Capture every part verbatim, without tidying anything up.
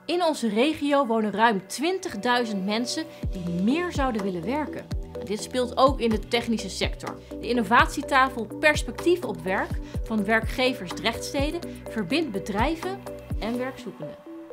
In onze regio wonen ruim twintigduizend mensen die meer zouden willen werken. Dit speelt ook in de technische sector. De innovatietafel Perspectief op Werk van werkgevers Drechtstede verbindt bedrijven en werkzoekenden.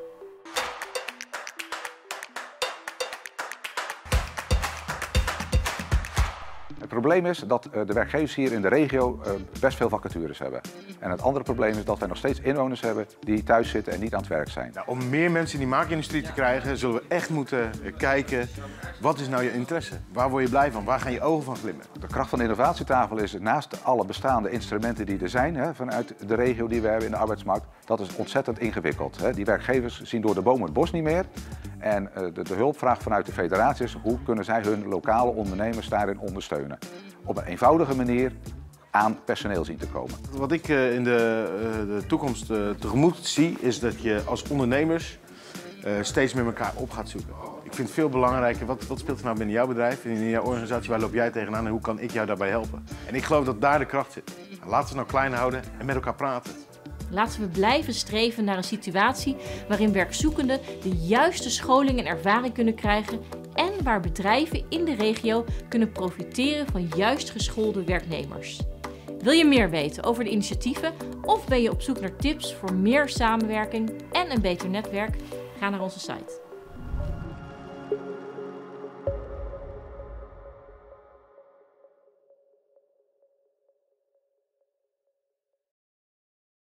Het probleem is dat de werkgevers hier in de regio best veel vacatures hebben. En het andere probleem is dat wij nog steeds inwoners hebben die thuis zitten en niet aan het werk zijn. Nou, om meer mensen in die maakindustrie te krijgen, zullen we echt moeten kijken, wat is nou je interesse? Waar word je blij van? Waar gaan je ogen van glimmen? De kracht van de innovatietafel is naast alle bestaande instrumenten die er zijn hè, vanuit de regio die we hebben in de arbeidsmarkt, dat is ontzettend ingewikkeld. Hè. Die werkgevers zien door de bomen het bos niet meer. En de, de hulpvraag vanuit de federatie is hoe kunnen zij hun lokale ondernemers daarin ondersteunen. Op een eenvoudige manier aan personeel zien te komen. Wat ik in de, de toekomst tegemoet zie is dat je als ondernemers steeds met elkaar op gaat zoeken. Ik vind het veel belangrijker, wat, wat speelt er nou binnen jouw bedrijf, in jouw organisatie, waar loop jij tegenaan en hoe kan ik jou daarbij helpen? En ik geloof dat daar de kracht zit. Laten we het nou klein houden en met elkaar praten. Laten we blijven streven naar een situatie waarin werkzoekenden de juiste scholing en ervaring kunnen krijgen en waar bedrijven in de regio kunnen profiteren van juist geschoolde werknemers. Wil je meer weten over de initiatieven of ben je op zoek naar tips voor meer samenwerking en een beter netwerk? Ga naar onze site.